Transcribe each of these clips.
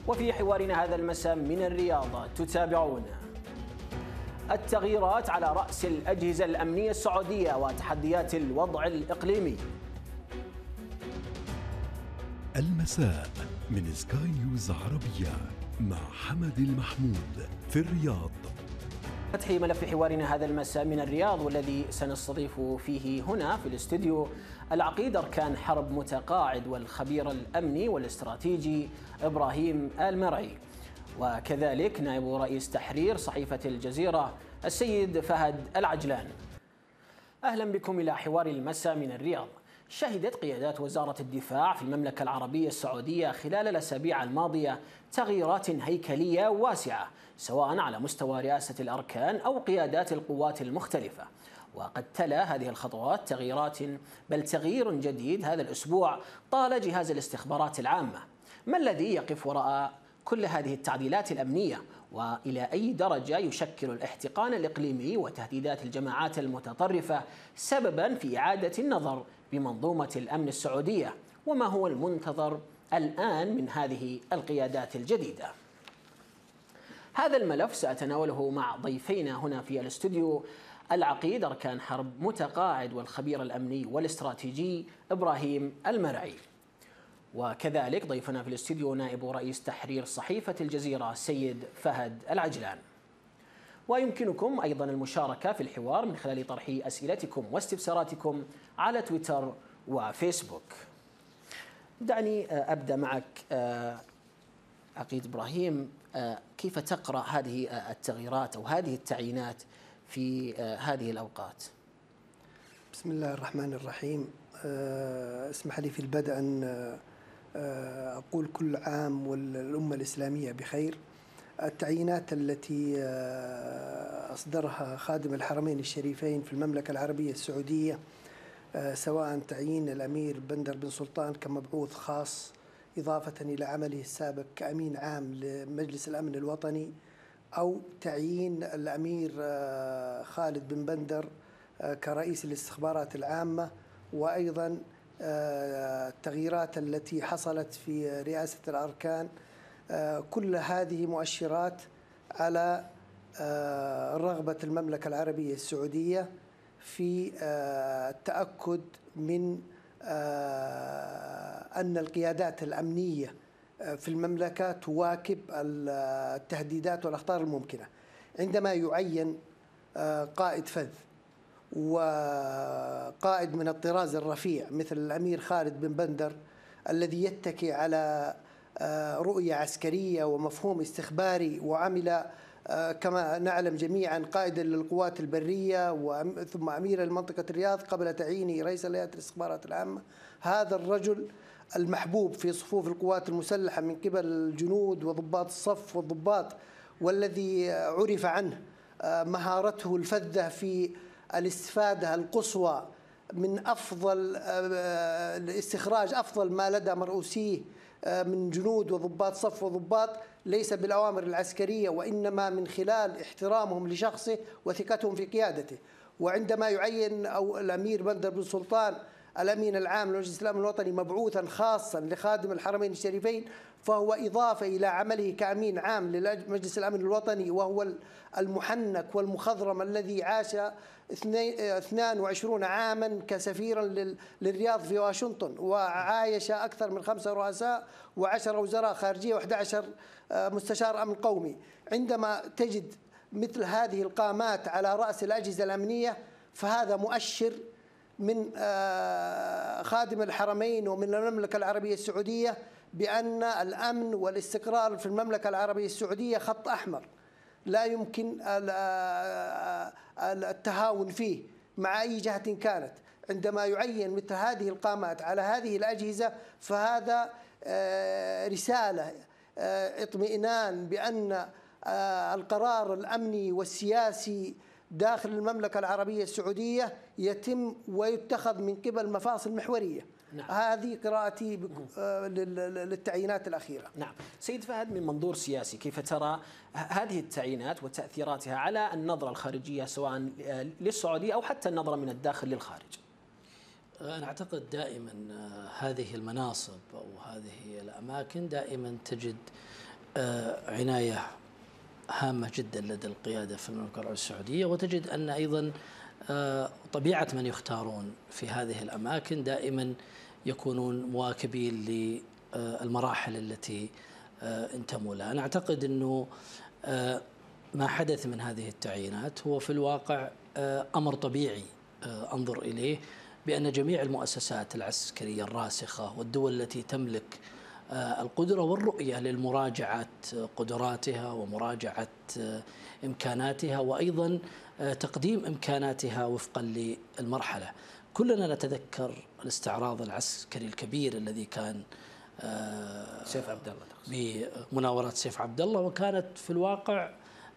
وفي حوارنا هذا المساء من الرياض تتابعون التغييرات على رأس الأجهزة الأمنية السعودية وتحديات الوضع الإقليمي. المساء من سكاي نيوز عربية مع حمد المحمود في الرياض. فتح ملف حوارنا هذا المساء من الرياض، والذي سنستضيف فيه هنا في الاستوديو العقيد أركان حرب متقاعد والخبير الأمني والاستراتيجي إبراهيم المرعي، وكذلك نائب رئيس تحرير صحيفة الجزيرة السيد فهد العجلان. أهلا بكم إلى حوار المساء من الرياض. شهدت قيادات وزارة الدفاع في المملكة العربية السعودية خلال الأسابيع الماضية تغييرات هيكلية واسعة، سواء على مستوى رئاسة الأركان أو قيادات القوات المختلفة. وقد تلا هذه الخطوات تغيير جديد هذا الأسبوع طال جهاز الاستخبارات العامة. ما الذي يقف وراء كل هذه التعديلات الأمنية؟ وإلى أي درجة يشكل الاحتقان الإقليمي وتهديدات الجماعات المتطرفة سببا في إعادة النظر بمنظومة الأمن السعودية؟ وما هو المنتظر الآن من هذه القيادات الجديدة؟ هذا الملف سأتناوله مع ضيفينا هنا في الاستوديو العقيد أركان حرب متقاعد والخبير الأمني والاستراتيجي إبراهيم المرعي، وكذلك ضيفنا في الاستوديو نائب رئيس تحرير صحيفة الجزيرة السيد فهد العجلان. ويمكنكم أيضا المشاركة في الحوار من خلال طرح أسئلتكم واستفساراتكم على تويتر وفيسبوك. دعني أبدأ معك عقيد إبراهيم، كيف تقرأ هذه التغييرات أو هذه التعيينات في هذه الأوقات؟ بسم الله الرحمن الرحيم. اسمح لي في البدء أن أقول كل عام والأمة الإسلامية بخير. التعيينات التي أصدرها خادم الحرمين الشريفين في المملكة العربية السعودية، سواء تعيين الأمير بندر بن سلطان كمبعوث خاص إضافة إلى عمله السابق كأمين عام لمجلس الأمن الوطني، أو تعيين الأمير خالد بن بندر كرئيس الاستخبارات العامة، وأيضا التغييرات التي حصلت في رئاسة الأركان، كل هذه مؤشرات على رغبة المملكة العربية السعودية في التأكد من أن القيادات الأمنية في المملكة تواكب التهديدات والأخطار الممكنة. عندما يعين قائد فذ وقائد من الطراز الرفيع مثل الأمير خالد بن بندر، الذي يتكي على رؤية عسكرية ومفهوم استخباري، وعمل كما نعلم جميعا قائدا للقوات البرية ثم أمير لمنطقة الرياض قبل تعيينه رئيس هيئة الاستخبارات العامة، هذا الرجل المحبوب في صفوف القوات المسلحة من قبل الجنود وضباط الصف والضباط، والذي عرف عنه مهارته الفذة في الاستفادة القصوى من استخراج أفضل ما لدى مرؤوسيه من جنود وضباط صف وضباط، ليس بالأوامر العسكرية وإنما من خلال احترامهم لشخصه وثقتهم في قيادته. وعندما يعين أو الأمير بندر بن سلطان الأمين العام لمجلس الأمن الوطني مبعوثا خاصا لخادم الحرمين الشريفين، فهو إضافة إلى عمله كأمين عام لمجلس الأمن الوطني، وهو المحنك والمخضرم الذي عاش 22 عاما كسفيرا للرياض في واشنطن، وعايش أكثر من 5 رؤساء و10 وزراء خارجية و11 مستشار أمن قومي. عندما تجد مثل هذه القامات على رأس الأجهزة الأمنية، فهذا مؤشر من خادم الحرمين ومن المملكة العربية السعودية بأن الأمن والاستقرار في المملكة العربية السعودية خط أحمر لا يمكن التهاون فيه مع أي جهة كانت. عندما يعين مثل هذه القامات على هذه الأجهزة، فهذا رسالة اطمئنان بأن القرار الأمني والسياسي داخل المملكة العربية السعودية يتم ويتخذ من قبل مفاصل محورية. نعم. هذه قراءتي للتعيينات الأخيرة. نعم. سيد فهد، من منظور سياسي كيف ترى هذه التعيينات وتأثيراتها على النظرة الخارجية سواء للسعودية أو حتى النظرة من الداخل للخارج؟ أنا أعتقد دائما هذه المناصب أو هذه الأماكن دائما تجد عناية هامة جدا لدى القيادة في المملكة العربية السعودية، وتجد أن أيضا طبيعة من يختارون في هذه الأماكن دائما يكونون مواكبين للمراحل التي انتموا لها. أنا أعتقد أنه ما حدث من هذه التعيينات هو في الواقع أمر طبيعي أنظر إليه، بأن جميع المؤسسات العسكرية الراسخة والدول التي تملك القدرة والرؤية للمراجعة قدراتها ومراجعة إمكاناتها وأيضا تقديم إمكاناتها وفقا للمرحلة. كلنا نتذكر الاستعراض العسكري الكبير الذي كان سيف عبد الله بمناورات سيف عبد الله، وكانت في الواقع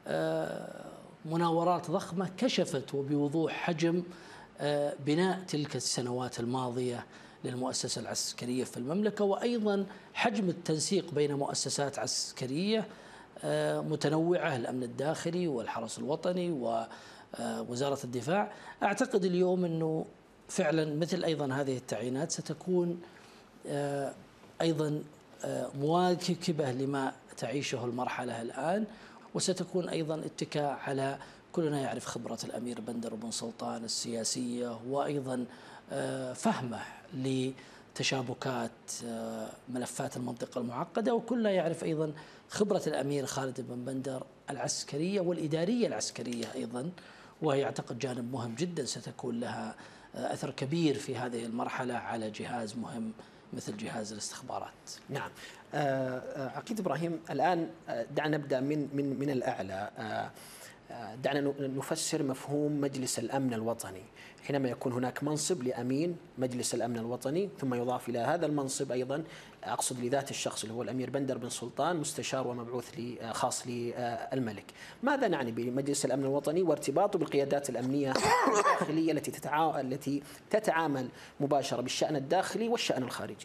مناورات ضخمة كشفت وبوضوح حجم بناء تلك السنوات الماضية للمؤسسة العسكرية في المملكة، وأيضا حجم التنسيق بين مؤسسات عسكرية متنوعة، الأمن الداخلي والحرس الوطني ووزارة الدفاع. أعتقد اليوم أنه فعلا مثل أيضا هذه التعيينات ستكون أيضا مواكبة لما تعيشه المرحلة الآن، وستكون أيضا اتكاء على كلنا يعرف خبرة الأمير بندر بن سلطان السياسية، وأيضا فهمه لتشابكات ملفات المنطقة المعقدة، وكلنا يعرف أيضا خبرة الأمير خالد بن بندر العسكرية والإدارية العسكرية أيضا، وهي أعتقد جانب مهم جدا ستكون لها أثر كبير في هذه المرحلة على جهاز مهم مثل جهاز الاستخبارات. نعم. عقيد إبراهيم، الآن دعنا نبدأ من الأعلى. دعنا نفسر مفهوم مجلس الأمن الوطني. حينما يكون هناك منصب لأمين مجلس الأمن الوطني، ثم يضاف إلى هذا المنصب أيضا، أقصد لذات الشخص اللي هو الأمير بندر بن سلطان، مستشار ومبعوث خاص للملك. ماذا نعني بمجلس الأمن الوطني وارتباطه بالقيادات الأمنية الداخلية التي تتعامل مباشرة بالشأن الداخلي والشأن الخارجي؟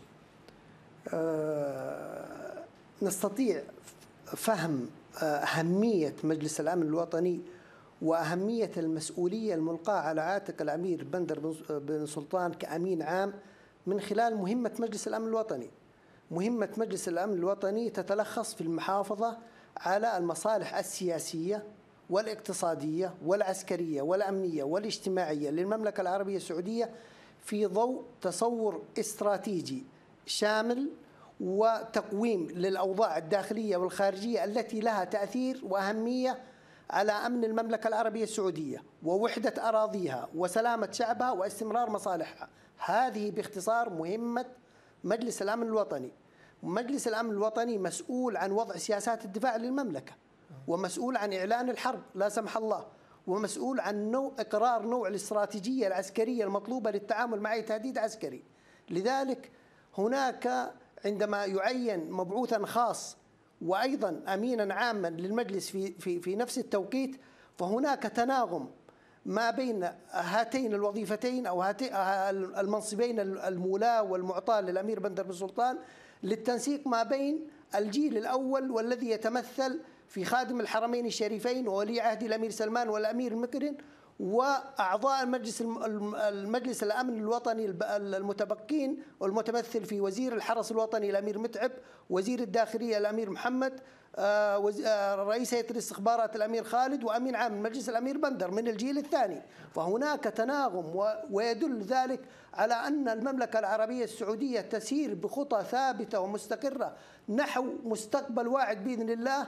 نستطيع فهم أهمية مجلس الأمن الوطني وأهمية المسؤولية الملقاة على عاتق الأمير بندر بن سلطان كأمين عام من خلال مهمة مجلس الأمن الوطني. مهمة مجلس الأمن الوطني تتلخص في المحافظة على المصالح السياسية والاقتصادية والعسكرية والأمنية والاجتماعية للمملكة العربية السعودية في ضوء تصور استراتيجي شامل وتقويم للأوضاع الداخلية والخارجية التي لها تأثير وأهمية على أمن المملكة العربية السعودية ووحدة أراضيها وسلامة شعبها واستمرار مصالحها. هذه باختصار مهمة مجلس الأمن الوطني. مجلس الأمن الوطني مسؤول عن وضع سياسات الدفاع للمملكة، ومسؤول عن إعلان الحرب لا سمح الله، ومسؤول عن إقرار نوع الاستراتيجية العسكرية المطلوبة للتعامل مع أي تهديد عسكري. لذلك هناك عندما يعين مبعوثا خاص وأيضا أمينا عاما للمجلس في نفس التوقيت، فهناك تناغم ما بين هاتين الوظيفتين أو المنصبين المولاة والمعطاة للأمير بندر بن سلطان للتنسيق ما بين الجيل الأول والذي يتمثل في خادم الحرمين الشريفين وولي عهد الأمير سلمان والأمير المكرن، وأعضاء المجلس الأمن الوطني المتبقين والمتمثل في وزير الحرس الوطني الأمير متعب، وزير الداخلية الأمير محمد، رئيس هيئة الاستخبارات الأمير خالد، وأمين عام المجلس الأمير بندر من الجيل الثاني. فهناك تناغم، ويدل ذلك على أن المملكة العربية السعودية تسير بخطى ثابتة ومستقرة نحو مستقبل واعد بإذن الله،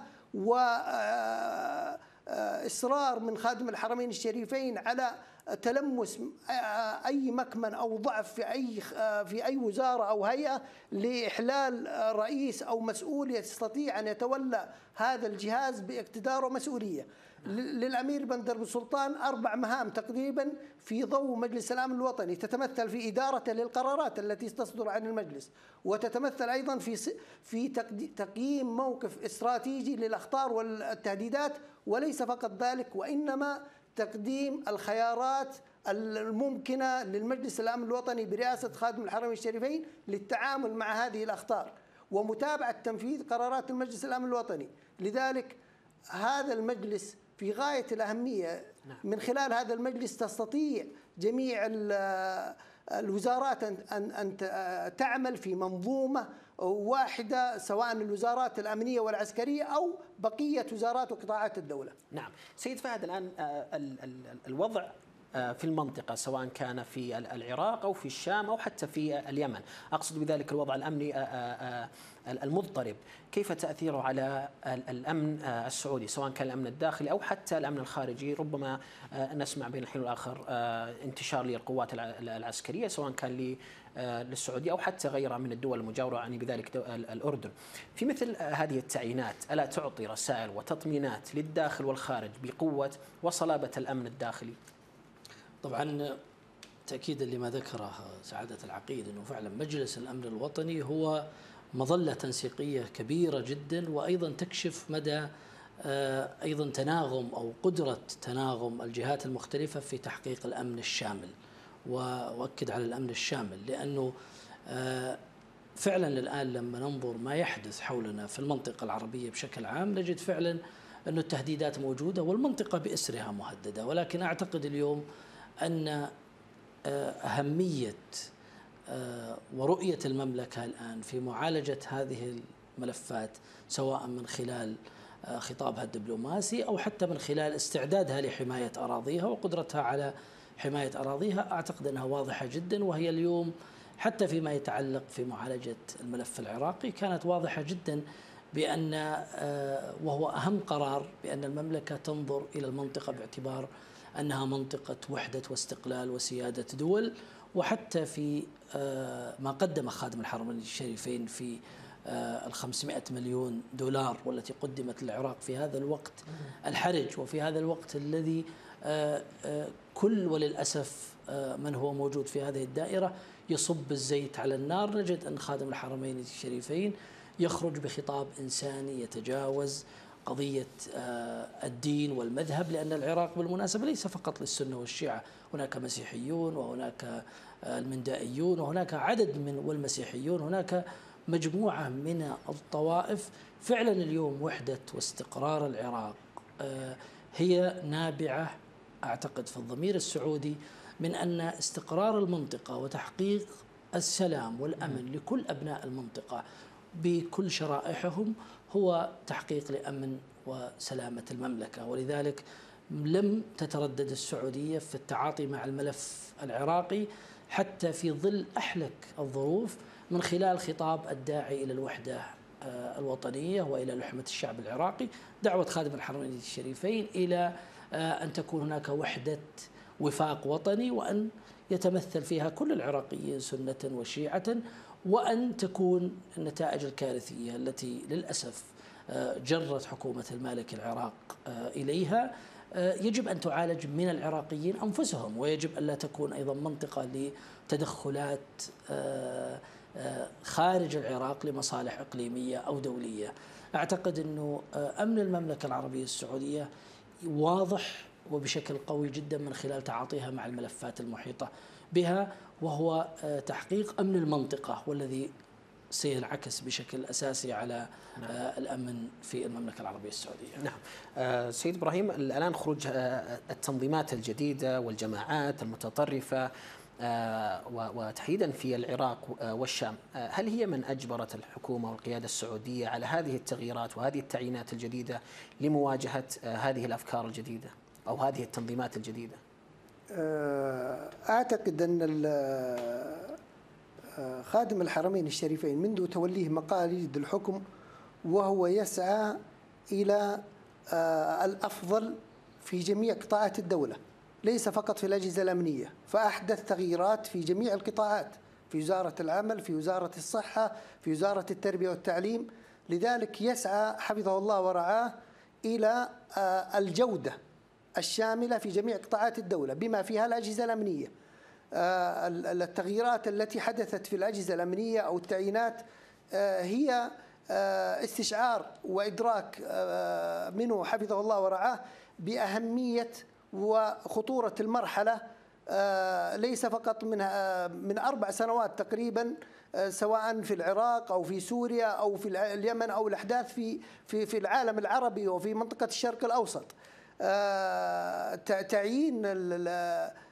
وإصرار من خادم الحرمين الشريفين على تلمس أي مكمن أو ضعف في أي وزارة أو هيئة لإحلال رئيس أو مسؤول يستطيع أن يتولى هذا الجهاز باقتدار ومسؤولية. للأمير بندر بن سلطان 4 مهام تقريبا في ضوء مجلس الأمن الوطني، تتمثل في إدارته للقرارات التي تصدر عن المجلس، وتتمثل أيضا في تقييم موقف استراتيجي للأخطار والتهديدات، وليس فقط ذلك وإنما تقديم الخيارات الممكنة للمجلس الأمن الوطني برئاسة خادم الحرمين الشريفين للتعامل مع هذه الأخطار ومتابعة تنفيذ قرارات المجلس الأمن الوطني. لذلك هذا المجلس في غاية الأهمية. من خلال هذا المجلس تستطيع جميع الوزارات أن تعمل في منظومة واحدة، سواء الوزارات الأمنية والعسكرية أو بقية وزارات وقطاعات الدولة. نعم سيد فهد، الآن الوضع في المنطقة سواء كان في العراق أو في الشام أو حتى في اليمن، أقصد بذلك الوضع الأمني المضطرب، كيف تأثيره على الأمن السعودي سواء كان الأمن الداخلي أو حتى الأمن الخارجي؟ ربما نسمع بين الحين والآخر انتشار للقوات العسكرية سواء كان للسعودية أو حتى غيرها من الدول المجاورة، يعني بذلك الأردن. في مثل هذه التعيينات ألا تعطي رسائل وتطمينات للداخل والخارج بقوة وصلابة الأمن الداخلي؟ طبعا تأكيدا لما ذكره سعادة العقيد، أنه فعلا مجلس الأمن الوطني هو مظلة تنسيقية كبيرة جدا، وأيضا تكشف مدى أيضا تناغم أو قدرة تناغم الجهات المختلفة في تحقيق الأمن الشامل. وأؤكد على الأمن الشامل لأنه فعلا الآن لما ننظر ما يحدث حولنا في المنطقة العربية بشكل عام نجد فعلا أن التهديدات موجودة والمنطقة بأسرها مهددة. ولكن أعتقد اليوم أن أهمية ورؤية المملكة الآن في معالجة هذه الملفات سواء من خلال خطابها الدبلوماسي أو حتى من خلال استعدادها لحماية أراضيها وقدرتها على حماية أراضيها، أعتقد أنها واضحة جدا. وهي اليوم حتى فيما يتعلق في معالجة الملف العراقي كانت واضحة جدا بأن وهو أهم قرار بأن المملكة تنظر إلى المنطقة باعتبار أنها منطقة وحدة واستقلال وسيادة دول. وحتى في ما قدم خادم الحرمين الشريفين في 500 مليون دولار والتي قدمت للعراق في هذا الوقت الحرج وفي هذا الوقت الذي كل وللأسف من هو موجود في هذه الدائرة يصب الزيت على النار، نجد أن خادم الحرمين الشريفين يخرج بخطاب إنساني يتجاوز قضية الدين والمذهب، لأن العراق بالمناسبة ليس فقط للسنة والشيعة، هناك مسيحيون وهناك المندائيون وهناك عدد من والمسيحيون، هناك مجموعة من الطوائف. فعلا اليوم وحدة واستقرار العراق هي نابعة أعتقد في الضمير السعودي من أن استقرار المنطقة وتحقيق السلام والأمن لكل أبناء المنطقة بكل شرائحهم هو تحقيق لأمن وسلامة المملكة. ولذلك لم تتردد السعودية في التعاطي مع الملف العراقي حتى في ظل أحلك الظروف من خلال خطاب الداعي إلى الوحدة الوطنية وإلى لحمة الشعب العراقي، دعوة خادم الحرمين الشريفين إلى أن تكون هناك وحدة وفاق وطني وأن يتمثل فيها كل العراقيين سنة وشيعة، وأن تكون النتائج الكارثية التي للأسف جرت حكومة المالك العراق إليها يجب أن تعالج من العراقيين أنفسهم، ويجب أن لا تكون أيضا منطقة لتدخلات خارج العراق لمصالح إقليمية أو دولية. أعتقد أنه أمن المملكة العربية السعودية واضح وبشكل قوي جدا من خلال تعاطيها مع الملفات المحيطة بها، وهو تحقيق أمن المنطقة والذي سينعكس بشكل أساسي على الأمن في المملكة العربية السعودية. نعم. سيد إبراهيم، الآن خروج التنظيمات الجديدة والجماعات المتطرفة وتحديدا في العراق والشام، هل هي من أجبرت الحكومة والقيادة السعودية على هذه التغييرات وهذه التعيينات الجديدة لمواجهة هذه الأفكار الجديدة أو هذه التنظيمات الجديدة؟ أعتقد أن خادم الحرمين الشريفين منذ توليه مقاليد الحكم وهو يسعى إلى الأفضل في جميع قطاعات الدولة، ليس فقط في الأجهزة الأمنية، فأحدث تغييرات في جميع القطاعات، في وزارة العمل، في وزارة الصحة، في وزارة التربية والتعليم. لذلك يسعى حفظه الله ورعاه إلى الجودة الشاملة في جميع قطاعات الدولة بما فيها الأجهزة الأمنية. التغييرات التي حدثت في الأجهزة الأمنية أو التعيينات هي استشعار وإدراك منه حفظه الله ورعاه بأهمية وخطورة المرحلة، ليس فقط من 4 سنوات تقريبا، سواء في العراق أو في سوريا أو في اليمن أو الأحداث في العالم العربي وفي منطقة الشرق الأوسط. تعيين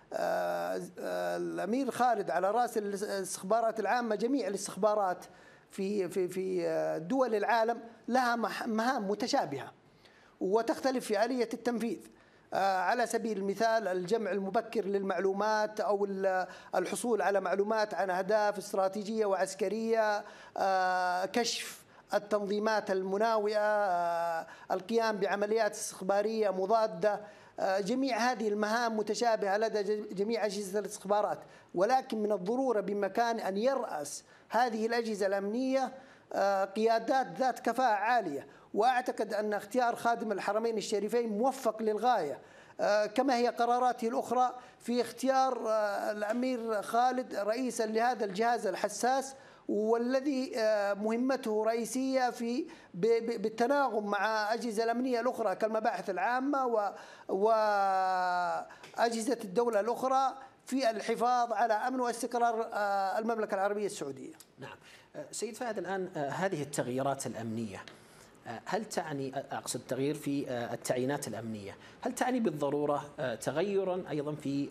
الأمير خالد على رأس الاستخبارات العامة، جميع الاستخبارات في دول العالم لها مهام متشابهة وتختلف في آلية التنفيذ. على سبيل المثال الجمع المبكر للمعلومات أو الحصول على معلومات عن أهداف استراتيجية وعسكرية، كشف التنظيمات المناوئة، القيام بعمليات استخبارية مضادة. جميع هذه المهام متشابهة لدى جميع أجهزة الاستخبارات، ولكن من الضرورة بمكان أن يرأس هذه الأجهزة الأمنية قيادات ذات كفاءة عالية. وأعتقد أن اختيار خادم الحرمين الشريفين موفق للغاية، كما هي قراراته الأخرى في اختيار الأمير خالد رئيسا لهذا الجهاز الحساس، والذي مهمته رئيسية في بالتناغم مع أجهزة الأمنية الأخرى كالمباحث العامة وأجهزة الدولة الأخرى في الحفاظ على أمن واستقرار المملكة العربية السعودية. نعم سيد فهد، الآن هذه التغييرات الأمنية هل تعني، أقصد تغيير في التعيينات الأمنية، هل تعني بالضرورة تغيرا أيضا في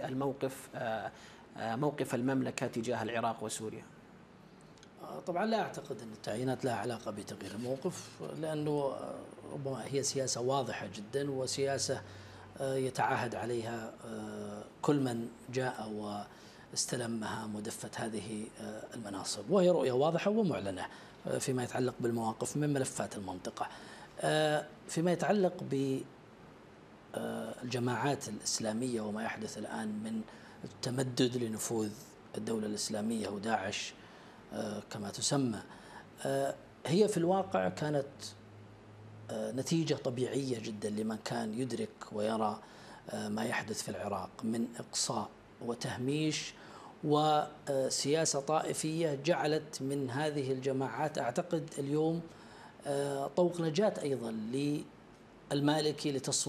موقف المملكة تجاه العراق وسوريا؟ طبعا لا أعتقد أن التعيينات لها علاقة بتغيير الموقف، لأنه ربما هي سياسة واضحة جدا وسياسة يتعاهد عليها كل من جاء واستلم مهام ودفة هذه المناصب، وهي رؤية واضحة ومعلنة فيما يتعلق بالمواقف من ملفات المنطقة. فيما يتعلق بالجماعات الإسلامية وما يحدث الآن من التمدد لنفوذ الدولة الإسلامية وداعش كما تسمى، هي في الواقع كانت نتيجة طبيعية جدا لمن كان يدرك ويرى ما يحدث في العراق من إقصاء وتهميش وسياسة طائفية جعلت من هذه الجماعات أعتقد اليوم طوق نجاة أيضا للمالكي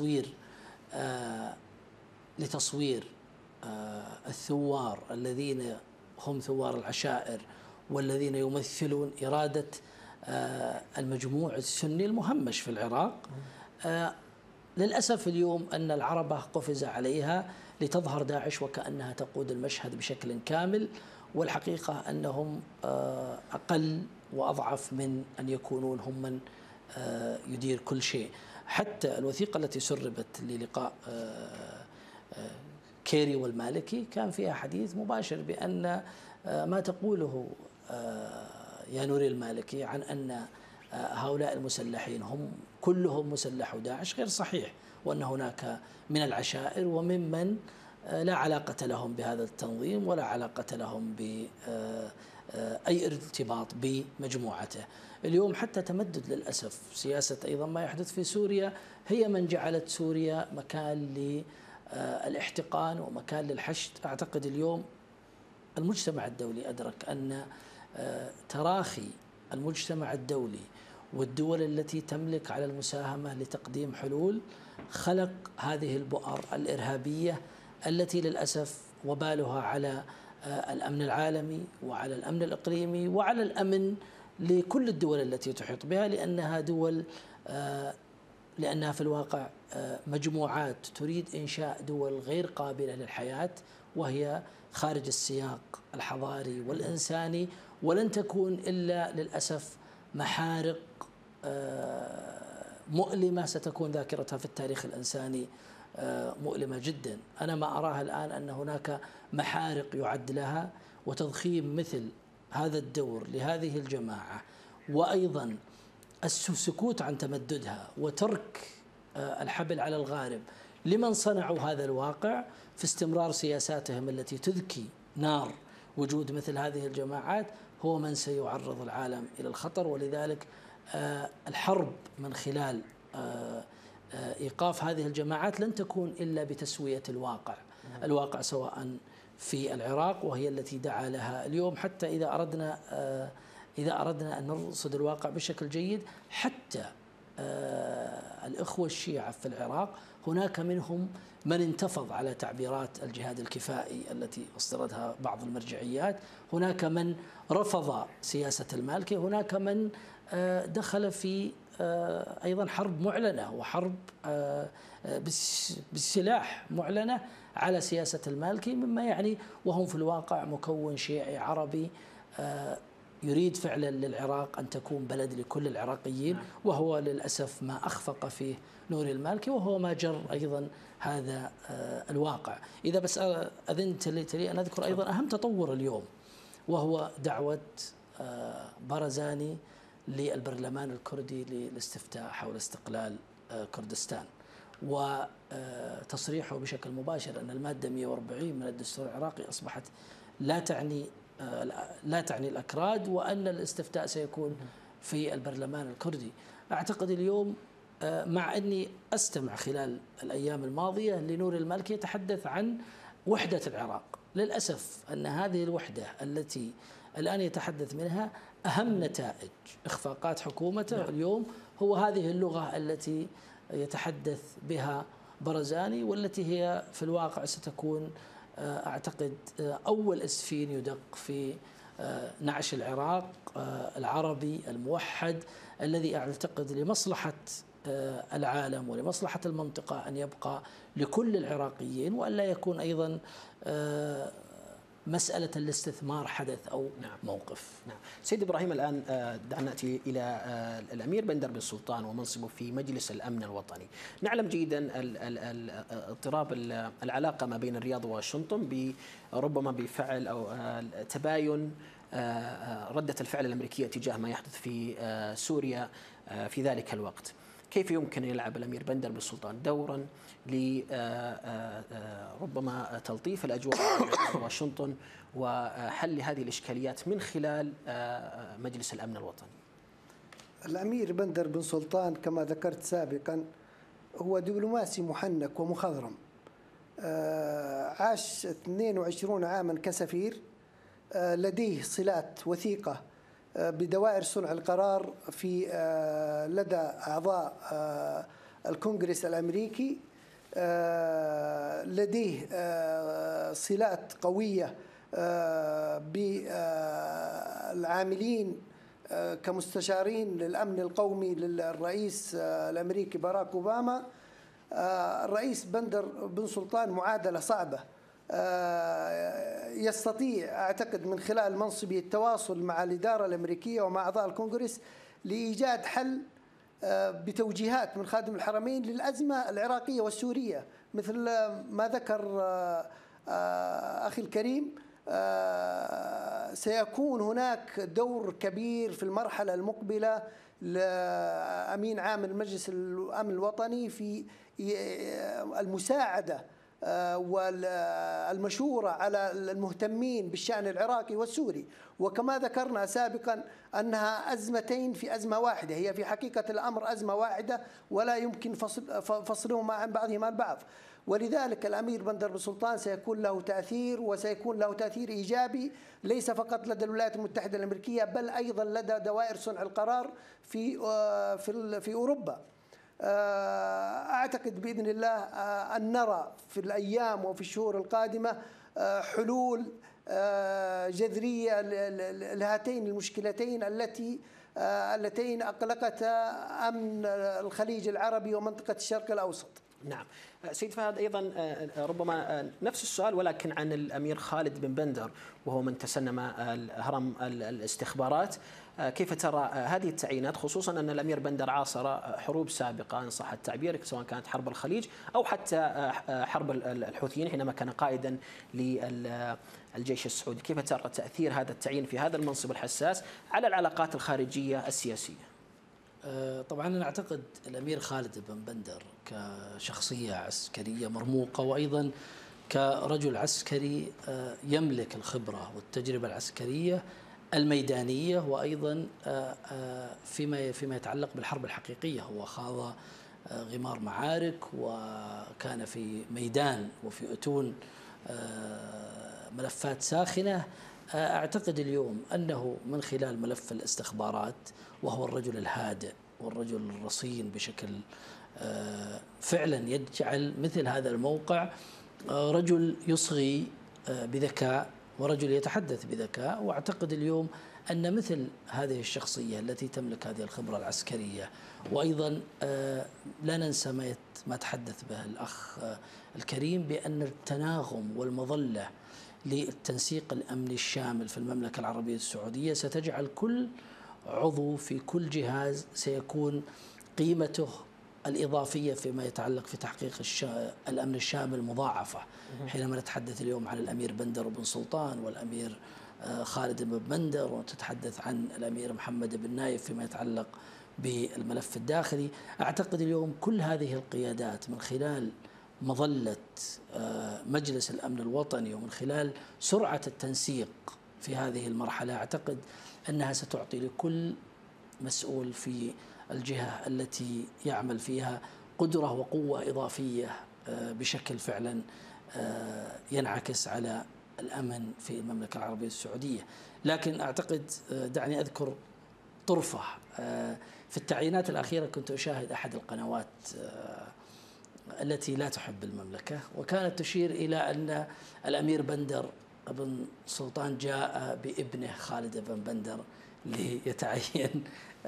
لتصوير الثوار الذين هم ثوار العشائر والذين يمثلون إرادة المجموع السني المهمش في العراق. للأسف اليوم أن العربة قفز عليها لتظهر داعش وكأنها تقود المشهد بشكل كامل، والحقيقة أنهم أقل وأضعف من أن يكونون هم من يدير كل شيء. حتى الوثيقة التي سربت للقاء كيري والمالكي كان فيها حديث مباشر بأن ما تقوله يا نوري المالكي عن أن هؤلاء المسلحين هم كلهم مسلحو داعش غير صحيح، وأن هناك من العشائر وممن لا علاقة لهم بهذا التنظيم ولا علاقة لهم بأي ارتباط بمجموعته. اليوم حتى تمدد للأسف سياسة أيضا ما يحدث في سوريا هي من جعلت سوريا مكان للاحتقان ومكان للحشد. أعتقد اليوم المجتمع الدولي أدرك أن تراخي المجتمع الدولي والدول التي تملك على المساهمة لتقديم حلول خلق هذه البؤر الإرهابية التي للأسف وبالها على الأمن العالمي وعلى الأمن الإقليمي وعلى الأمن لكل الدول التي تحيط بها، لأنها في الواقع مجموعات تريد إنشاء دول غير قابلة للحياة وهي خارج السياق الحضاري والإنساني، ولن تكون إلا للأسف محارق مؤلمة ستكون ذاكرتها في التاريخ الإنساني مؤلمة جدا. أنا ما أراها الآن أن هناك محارق يعد لها، وتضخيم مثل هذا الدور لهذه الجماعة وأيضا السكوت عن تمددها وترك الحبل على الغارب لمن صنعوا هذا الواقع في استمرار سياساتهم التي تذكي نار وجود مثل هذه الجماعات هو من سيعرض العالم إلى الخطر. ولذلك الحرب من خلال إيقاف هذه الجماعات لن تكون إلا بتسوية الواقع سواء في العراق وهي التي دعا لها اليوم. حتى إذا أردنا أن نرصد الواقع بشكل جيد، حتى الإخوة الشيعة في العراق هناك منهم من انتفض على تعبيرات الجهاد الكفائي التي أصدرتها بعض المرجعيات، هناك من رفض سياسة المالكي، هناك من دخل في أيضا حرب معلنة وحرب بالسلاح معلنة على سياسة المالكي، مما يعني وهم في الواقع مكون شيعي عربي يريد فعلا للعراق أن تكون بلد لكل العراقيين، وهو للأسف ما أخفق فيه نوري المالكي، وهو ما جر أيضا هذا الواقع. إذا بس أذنت لي أن أذكر أيضا أهم تطور اليوم، وهو دعوة بارزاني للبرلمان الكردي للاستفتاء حول استقلال كردستان، وتصريحه بشكل مباشر أن المادة 140 من الدستور العراقي أصبحت لا تعني الأكراد، وأن الاستفتاء سيكون في البرلمان الكردي. أعتقد اليوم مع أني أستمع خلال الأيام الماضية لنور المالكي يتحدث عن وحدة العراق، للأسف أن هذه الوحدة التي الآن يتحدث منها أهم نتائج إخفاقات حكومته اليوم هو هذه اللغة التي يتحدث بها برزاني، والتي هي في الواقع ستكون أعتقد أول إسفين يدق في نعش العراق العربي الموحد، الذي أعتقد لمصلحة العالم ولمصلحة المنطقة أن يبقى لكل العراقيين، وأن لا يكون أيضا مسألة الاستثمار حدث أو موقف. نعم. سيد إبراهيم، الآن دعنا نأتي إلى الأمير بندر بن سلطان ومنصبه في مجلس الأمن الوطني. نعلم جيدا اضطراب العلاقة ما بين الرياض وواشنطن ربما بفعل أو تباين ردة الفعل الأمريكية تجاه ما يحدث في سوريا في ذلك الوقت. كيف يمكن أن يلعب الأمير بندر بن سلطان دورا لربما تلطيف الأجواء في واشنطن وحل هذه الإشكاليات من خلال مجلس الأمن الوطني؟ الأمير بندر بن سلطان كما ذكرت سابقا هو دبلوماسي محنك ومخضرم، عاش 22 عاما كسفير، لديه صلات وثيقة بدوائر صنع القرار في لدى أعضاء الكونغرس الأمريكي، لديه صلات قوية بالعاملين كمستشارين للأمن القومي للرئيس الأمريكي باراك أوباما. الرئيس بندر بن سلطان معادلة صعبة، يستطيع أعتقد من خلال منصبه التواصل مع الإدارة الأمريكية ومع أعضاء الكونغرس لإيجاد حل بتوجيهات من خادم الحرمين للأزمة العراقية والسورية، مثل ما ذكر أخي الكريم. سيكون هناك دور كبير في المرحلة المقبلة لأمين عام المجلس الأمن الوطني في المساعدة والمشورة على المهتمين بالشأن العراقي والسوري. وكما ذكرنا سابقا أنها أزمتين في أزمة واحدة، هي في حقيقة الأمر أزمة واحدة ولا يمكن فصلهما عن بعضهما البعض. ولذلك الأمير بندر بن سلطان سيكون له تأثير، وسيكون له تأثير إيجابي ليس فقط لدى الولايات المتحدة الأمريكية بل أيضا لدى دوائر صنع القرار في أوروبا. أعتقد بإذن الله أن نرى في الأيام وفي الشهور القادمة حلول جذرية لهاتين المشكلتين اللتين أقلقتا أمن الخليج العربي ومنطقة الشرق الأوسط. نعم. سيد فهد، أيضا ربما نفس السؤال ولكن عن الأمير خالد بن بندر، وهو من تسنم هرم الاستخبارات. كيف ترى هذه التعيينات، خصوصا أن الأمير بندر عاصر حروب سابقة إن صح التعبير، سواء كانت حرب الخليج أو حتى حرب الحوثيين حينما كان قائدا للجيش السعودي. كيف ترى تأثير هذا التعيين في هذا المنصب الحساس على العلاقات الخارجية السياسية؟ طبعا أنا أعتقد الأمير خالد بن بندر كشخصية عسكرية مرموقة، وأيضا كرجل عسكري يملك الخبرة والتجربة العسكرية الميدانية، وأيضا فيما يتعلق بالحرب الحقيقية. هو خاض غمار معارك وكان في ميدان وفي أتون ملفات ساخنة. أعتقد اليوم أنه من خلال ملف الاستخبارات، وهو الرجل الهادئ والرجل الرصين بشكل فعلا يجعل مثل هذا الموقع رجل يصغي بذكاء ورجل يتحدث بذكاء. واعتقد اليوم أن مثل هذه الشخصية التي تملك هذه الخبرة العسكرية، وأيضا لا ننسى ما تحدث به الأخ الكريم بأن التناغم والمظلة للتنسيق الأمني الشامل في المملكة العربية السعودية ستجعل كل عضو في كل جهاز سيكون قيمته الإضافية فيما يتعلق في تحقيق الأمن الشامل مضاعفة. حينما نتحدث اليوم عن الأمير بندر بن سلطان والأمير خالد بن بندر، وتتحدث عن الأمير محمد بن نايف فيما يتعلق بالملف الداخلي، أعتقد اليوم كل هذه القيادات من خلال مظلة مجلس الأمن الوطني ومن خلال سرعة التنسيق في هذه المرحلة، أعتقد أنها ستعطي لكل مسؤول في الجهة التي يعمل فيها قدرة وقوة إضافية بشكل فعلا ينعكس على الأمن في المملكة العربية السعودية. لكن أعتقد دعني أذكر طرفة. في التعيينات الأخيرة كنت أشاهد أحد القنوات التي لا تحب المملكة، وكانت تشير إلى أن الأمير بندر بن سلطان جاء بابنه خالد بن بندر ليتعين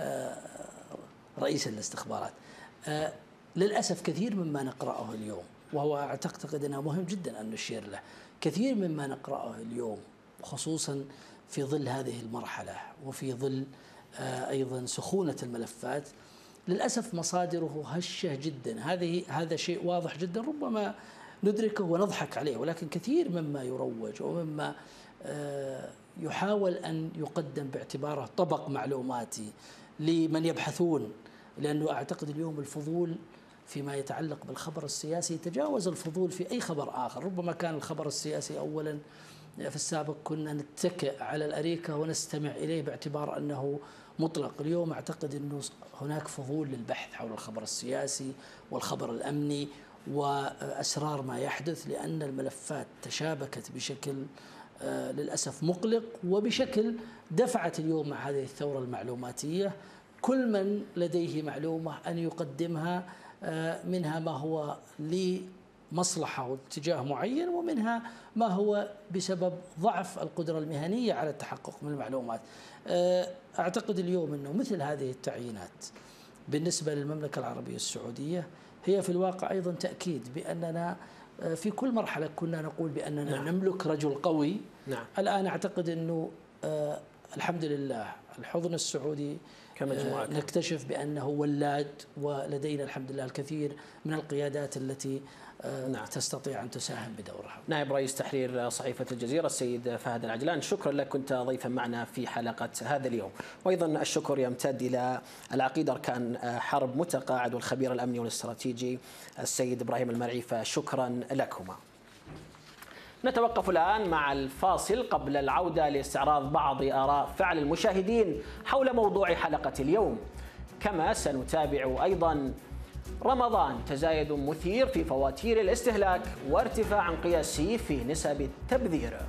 رئيسا للاستخبارات. للأسف كثير مما نقرأه اليوم، وهو أعتقد أنه مهم جدا أن نشير له، كثير مما نقرأه اليوم خصوصا في ظل هذه المرحلة وفي ظل أيضا سخونة الملفات، للأسف مصادره هشة جدا. هذا شيء واضح جدا ربما ندركه ونضحك عليه، ولكن كثير مما يروج ومما يحاول أن يقدم باعتباره طبق معلوماتي لمن يبحثون، لأنه أعتقد اليوم الفضول فيما يتعلق بالخبر السياسي يتجاوز الفضول في أي خبر آخر. ربما كان الخبر السياسي أولا في السابق كنا نتكئ على الأريكة ونستمع إليه باعتبار أنه مطلق. اليوم أعتقد أنه هناك فضول للبحث حول الخبر السياسي والخبر الأمني وأسرار ما يحدث، لأن الملفات تشابكت بشكل للأسف مقلق، وبشكل دفعت اليوم مع هذه الثورة المعلوماتية كل من لديه معلومة أن يقدمها، منها ما هو لمصلحة واتجاه معين، ومنها ما هو بسبب ضعف القدرة المهنية على التحقق من المعلومات. أعتقد اليوم أنه مثل هذه التعيينات بالنسبة للمملكة العربية السعودية هي في الواقع أيضا تأكيد بأننا في كل مرحلة كنا نقول بأننا نملك رجل قوي. الآن أعتقد أنه الحمد لله الحضن السعودي نكتشف بأنه ولاد، ولدينا الحمد لله الكثير من القيادات التي تستطيع أن تساهم بدورها. نائب رئيس تحرير صحيفة الجزيرة السيد فهد العجلان، شكرا لك، كنت ضيفا معنا في حلقة هذا اليوم. وأيضا الشكر يمتد إلى العقيد أركان حرب متقاعد والخبير الأمني والاستراتيجي السيد إبراهيم المرعي، فشكرا لكما. نتوقف الآن مع الفاصل قبل العودة لاستعراض بعض آراء فعل المشاهدين حول موضوع حلقة اليوم، كما سنتابع أيضا رمضان تزايد مثير في فواتير الاستهلاك وارتفاع قياسي في نسب التبذير.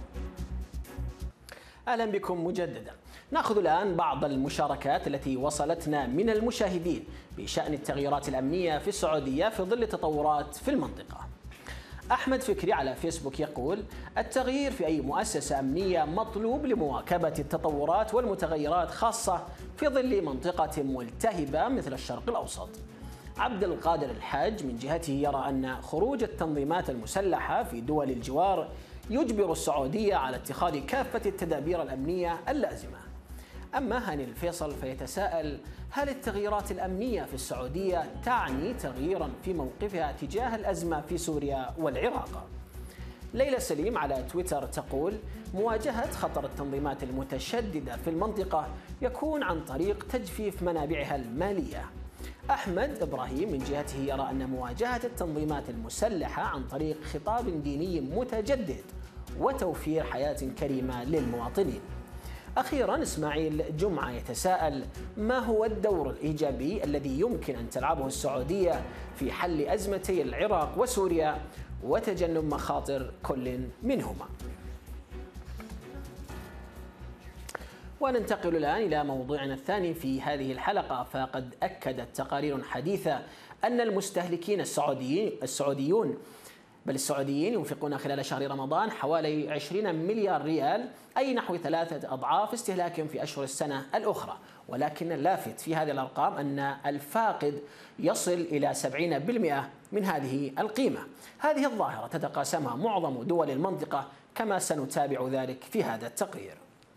أهلا بكم مجددا. نأخذ الآن بعض المشاركات التي وصلتنا من المشاهدين بشأن التغييرات الأمنية في السعودية في ظل التطورات في المنطقة. أحمد فكري على فيسبوك يقول: التغيير في أي مؤسسة أمنية مطلوب لمواكبة التطورات والمتغيرات، خاصة في ظل منطقة ملتهبة مثل الشرق الأوسط. عبد القادر الحاج من جهته يرى أن خروج التنظيمات المسلحة في دول الجوار يجبر السعودية على اتخاذ كافة التدابير الأمنية اللازمة. أما هاني الفيصل فيتساءل: هل التغييرات الأمنية في السعودية تعني تغييرا في موقفها تجاه الأزمة في سوريا والعراق؟ ليلى سليم على تويتر تقول: مواجهة خطر التنظيمات المتشددة في المنطقة يكون عن طريق تجفيف منابعها المالية. أحمد إبراهيم من جهته يرى أن مواجهة التنظيمات المسلحة عن طريق خطاب ديني متجدد وتوفير حياة كريمة للمواطنين. أخيرا إسماعيل جمعة يتساءل: ما هو الدور الإيجابي الذي يمكن أن تلعبه السعودية في حل أزمتي العراق وسوريا وتجنب مخاطر كل منهما؟ وننتقل الآن إلى موضوعنا الثاني في هذه الحلقة. فقد أكدت تقارير حديثة أن المستهلكين السعوديين ينفقون خلال شهر رمضان حوالي 20 مليار ريال، أي نحو 3 أضعاف استهلاكهم في أشهر السنة الأخرى. ولكن اللافت في هذه الأرقام أن الفاقد يصل إلى 70% من هذه القيمة. هذه الظاهرة تتقاسمها معظم دول المنطقة كما سنتابع ذلك في هذا التقرير.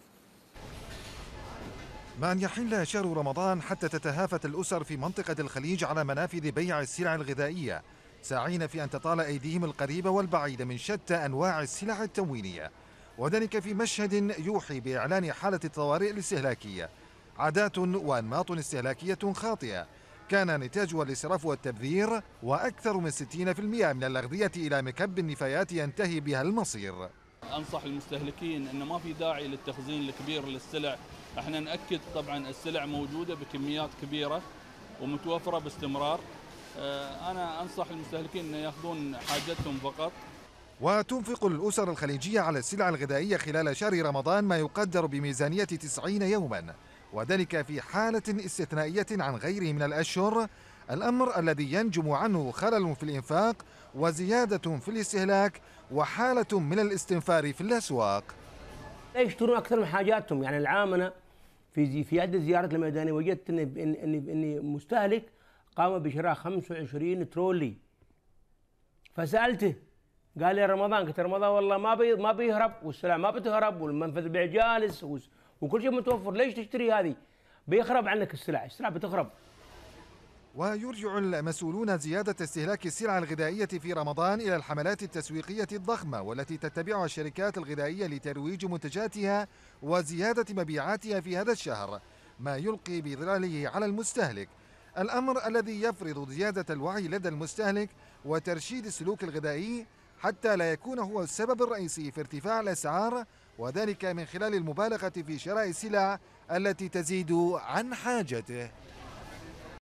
مع أن يحل شهر رمضان حتى تتهافت الأسر في منطقة الخليج على منافذ بيع السلع الغذائية، ساعين في أن تطال أيديهم القريبة والبعيدة من شتى أنواع السلع التموينية، وذلك في مشهد يوحي بإعلان حالة الطوارئ الاستهلاكية. عادات وأنماط استهلاكية خاطئة كان نتاجها الإسراف والتبذير، وأكثر من 60% من الأغذية إلى مكب النفايات ينتهي بها المصير. أنصح المستهلكين أنه ما في داعي للتخزين الكبير للسلع. احنا نأكد طبعا السلع موجودة بكميات كبيرة ومتوفرة باستمرار. أنا أنصح المستهلكين أن يأخذون حاجتهم فقط. وتنفق الأسر الخليجية على السلع الغذائية خلال شهر رمضان ما يقدر بميزانية 90 يوما، وذلك في حالة استثنائية عن غيره من الأشهر، الأمر الذي ينجم عنه خلل في الإنفاق وزيادة في الاستهلاك وحالة من الاستنفار في الأسواق. يشترون أكثر من حاجاتهم. يعني العام أنا في عدة زيارات الميدانية وجدت إني مستهلك قام بشراء 25 ترولي، فسألته قال لي رمضان. قلت رمضان والله ما بيهرب والسلع ما بتهرب والمنفذ البيع جالس وكل شيء متوفر، ليش تشتري هذه؟ بيخرب عنك السلع بتخرب. ويرجع المسؤولون زيادة استهلاك السلع الغذائية في رمضان إلى الحملات التسويقية الضخمة والتي تتبعها الشركات الغذائية لترويج منتجاتها وزيادة مبيعاتها في هذا الشهر، ما يلقي بظلاله على المستهلك، الأمر الذي يفرض زيادة الوعي لدى المستهلك وترشيد السلوك الغذائي حتى لا يكون هو السبب الرئيسي في ارتفاع الأسعار، وذلك من خلال المبالغة في شراء السلع التي تزيد عن حاجته.